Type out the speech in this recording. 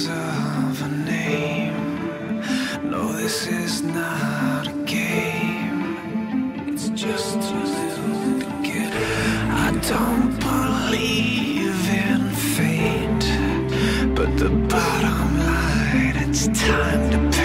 because of a name. No, this is not a game. It's just a little beginning. I don't believe in fate, but the bottom line, it's time to pay.